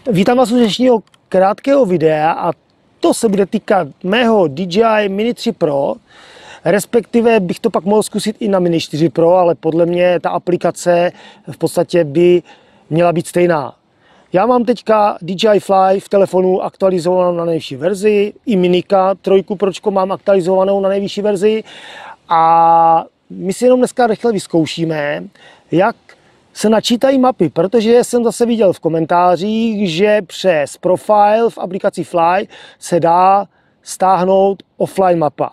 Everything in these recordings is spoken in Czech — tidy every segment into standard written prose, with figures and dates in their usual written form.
Vítám vás u dnešního krátkého videa a to se bude týkat mého DJI Mini 3 Pro, respektive bych to pak mohl zkusit i na Mini 4 Pro, ale podle mě ta aplikace v podstatě by měla být stejná. Já mám teďka DJI Fly v telefonu aktualizovanou na nejvyšší verzi, i Minika 3 Pročko mám aktualizovanou na nejvyšší verzi a my si jenom dneska rychle vyzkoušíme, jak se načítají mapy, protože jsem zase viděl v komentářích, že přes Profile v aplikaci Fly se dá stáhnout offline mapa.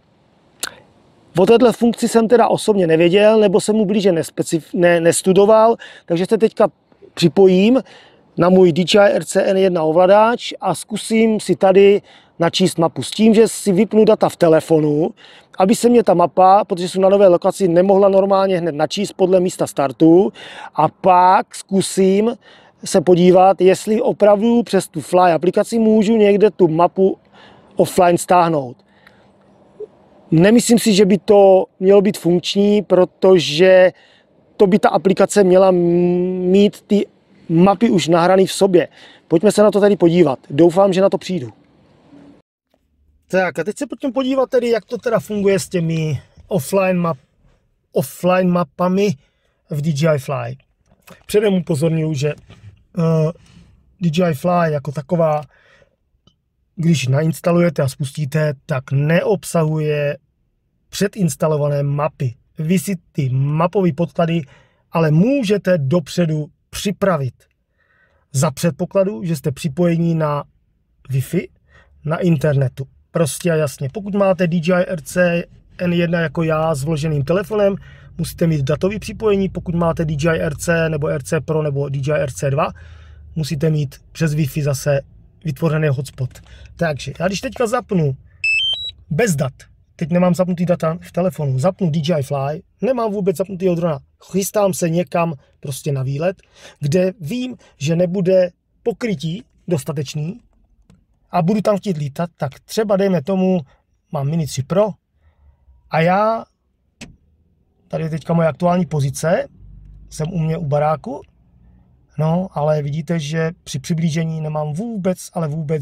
O této funkci jsem teda osobně nevěděl, nebo jsem mu blíže nestudoval, takže se teďka připojím na můj DJI RCN1 ovladač a zkusím si tady načíst mapu s tím, že si vypnu data v telefonu, aby se mě ta mapa, protože jsem na nové lokaci, nemohla normálně hned načíst podle místa startu, a pak zkusím se podívat, jestli opravdu přes tu Fly aplikaci můžu někde tu mapu offline stáhnout. Nemyslím si, že by to mělo být funkční, protože to by ta aplikace měla mít ty mapy už nahraný v sobě. Pojďme se na to tady podívat. Doufám, že na to přijdu. Tak a teď se pojďme podívat tedy, jak to teda funguje s těmi offline mapami v DJI Fly. Předem upozorňuji, že DJI Fly jako taková, když nainstalujete a spustíte, tak neobsahuje předinstalované mapy. Vy si ty mapové podklady ale můžete dopředu připravit. Za předpokladu, že jste připojení na Wi-Fi, na internetu. Prostě a jasně. Pokud máte DJI RCN1 jako já s vloženým telefonem, musíte mít datový připojení. Pokud máte DJI RC nebo RC Pro nebo DJI RC2, musíte mít přes Wi-Fi zase vytvořený hotspot. Takže já když teďka zapnu bez dat, teď nemám zapnutý data v telefonu, zapnu DJI Fly, nemám vůbec zapnutý drona, chystám se někam prostě na výlet, kde vím, že nebude pokrytí dostatečný a budu tam chtít lítat, tak třeba dejme tomu, mám Mini 3 Pro a já, tady je teďka moje aktuální pozice, jsem u mě u baráku, no, ale vidíte, že při přiblížení nemám vůbec, ale vůbec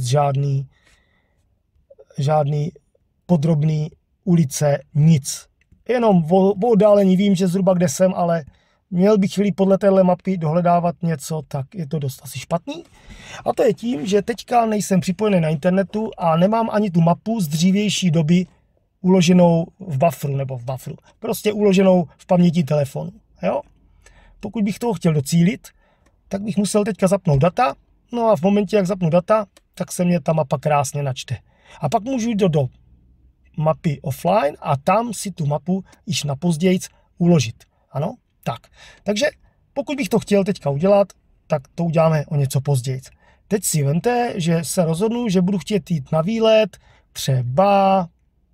žádný podrobný ulice, nic. Jenom o oddálení vím, že zhruba kde jsem, ale měl bych chvíli podle téhle mapy dohledávat něco, tak je to dost asi špatný. A to je tím, že teďka nejsem připojený na internetu a nemám ani tu mapu z dřívější doby uloženou v bufferu, prostě uloženou v paměti telefonu. Jo? Pokud bych toho chtěl docílit, tak bych musel teďka zapnout data, no a v momentě, jak zapnu data, tak se mě ta mapa krásně načte. A pak můžu jít do mapy offline a tam si tu mapu již na pozdějc uložit. Ano? Tak. Takže pokud bych to chtěl teďka udělat, tak to uděláme o něco později. Teď si vemte, že se rozhodnu, že budu chtít jít na výlet, třeba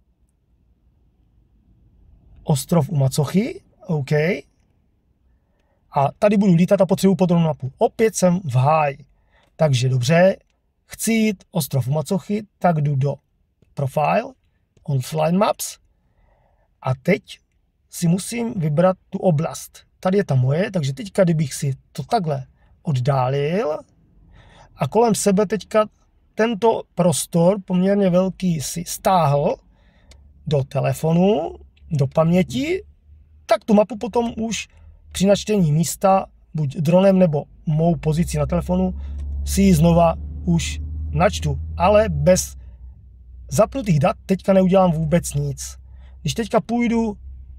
ostrov u Macochy, OK. A tady budu lítat a potřebuji podrobnou mapu. Opět jsem v háji. Takže dobře, chci jít ostrov u Macochy, tak jdu do Profile, Offline Maps a teď si musím vybrat tu oblast. Tady je ta moje, takže teďka, kdybych si to takhle oddálil a kolem sebe teďka tento prostor poměrně velký si stáhl do telefonu, do paměti, tak tu mapu potom už při načtení místa, buď dronem nebo mou pozici na telefonu, si ji znova už načtu, ale bez zapnutých dat teďka neudělám vůbec nic. Když teďka půjdu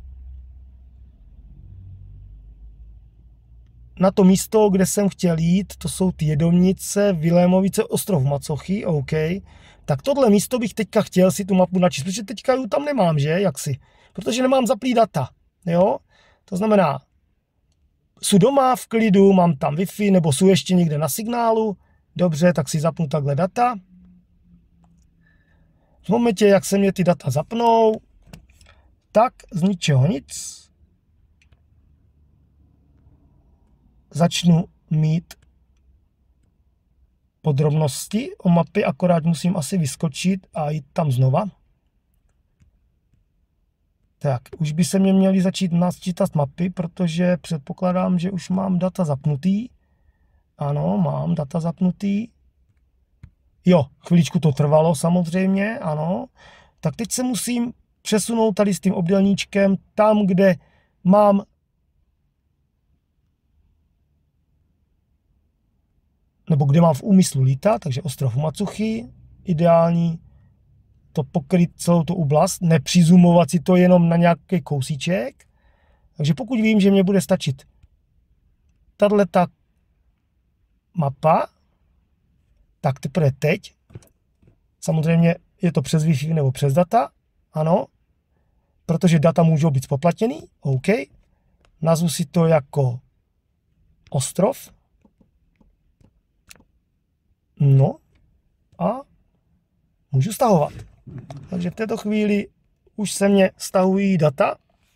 na to místo, kde jsem chtěl jít, to jsou ty Jedomnice, Vilémovice, ostrov Macochy, OK, tak tohle místo bych teďka chtěl si tu mapu načíst, protože teďka ji tam nemám, že, jaksi, protože nemám zaplý data, jo, to znamená, jsou doma v klidu, mám tam Wi-Fi, nebo jsou ještě někde na signálu, dobře, tak si zapnu takhle data. V momentě, jak se mě ty data zapnou, tak z ničeho nic začnu mít podrobnosti o mapě, akorát musím asi vyskočit a jít tam znova. Tak, už by se mě měly začít načítat mapy, protože předpokládám, že už mám data zapnutý. Ano, mám data zapnutý. Jo, chviličku to trvalo samozřejmě, ano. Tak teď se musím přesunout tady s tím obdélníčkem tam, kde mám nebo kde mám v úmyslu lítat, takže ostrov Matsuchi, ideální to pokryt celou tu oblast, nepřizumovat si to jenom na nějaký kousíček. Takže pokud vím, že mě bude stačit tato mapa, tak teprve teď, samozřejmě je to přes Wi-Fi nebo přes data, ano, protože data můžou být spoplatněný, OK, nazvu si to jako ostrov, no a můžu stahovat. Takže v této chvíli už se mě stahují data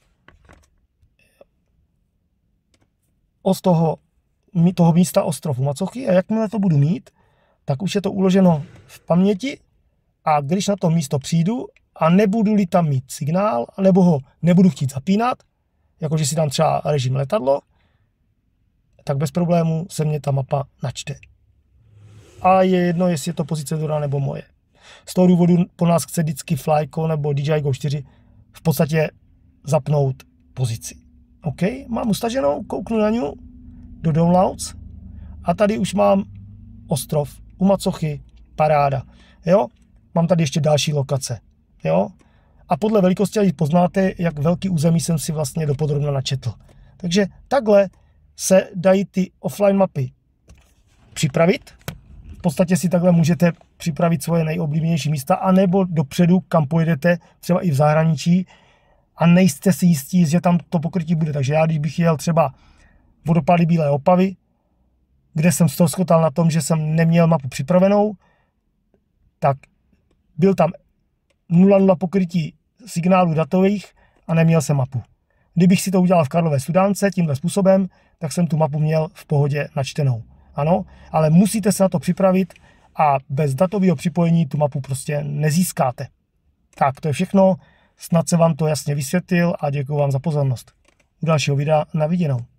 z toho místa ostrovu Matsuchi a jakmile to budu mít, tak už je to uloženo v paměti a když na to místo přijdu a nebudu-li tam mít signál, nebo ho nebudu chtít zapínat, jakože si dám třeba režim letadlo, tak bez problému se mě ta mapa načte. A je jedno, jestli je to pozice Dora nebo moje. Z toho důvodu po nás chce vždycky Flyco nebo DJI Go 4 v podstatě zapnout pozici. OK, mám ustaženou, kouknu na ní do Downloads a tady už mám ostrov u Matsuchi, paráda. Jo? Mám tady ještě další lokace. Jo? A podle velikosti poznáte, jak velký území jsem si vlastně dopodrobna načetl. Takže takhle se dají ty offline mapy připravit. V podstatě si takhle můžete připravit svoje nejoblíbenější místa, anebo dopředu, kam pojedete, třeba i v zahraničí, a nejste si jistí, že tam to pokrytí bude. Takže já, když bych jel třeba vodopády Bílé Opavy, kde jsem ztroskotal na tom, že jsem neměl mapu připravenou, tak byl tam 0,0 pokrytí signálů datových a neměl jsem mapu. Kdybych si to udělal v Karlové Studánce tímhle způsobem, tak jsem tu mapu měl v pohodě načtenou. Ano, ale musíte se na to připravit a bez datového připojení tu mapu prostě nezískáte. Tak, to je všechno. Snad se vám to jasně vysvětlil a děkuji vám za pozornost. U dalšího videa na viděnou.